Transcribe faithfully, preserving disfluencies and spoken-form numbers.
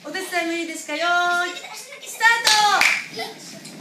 お手伝いもいいですかよーいスタート。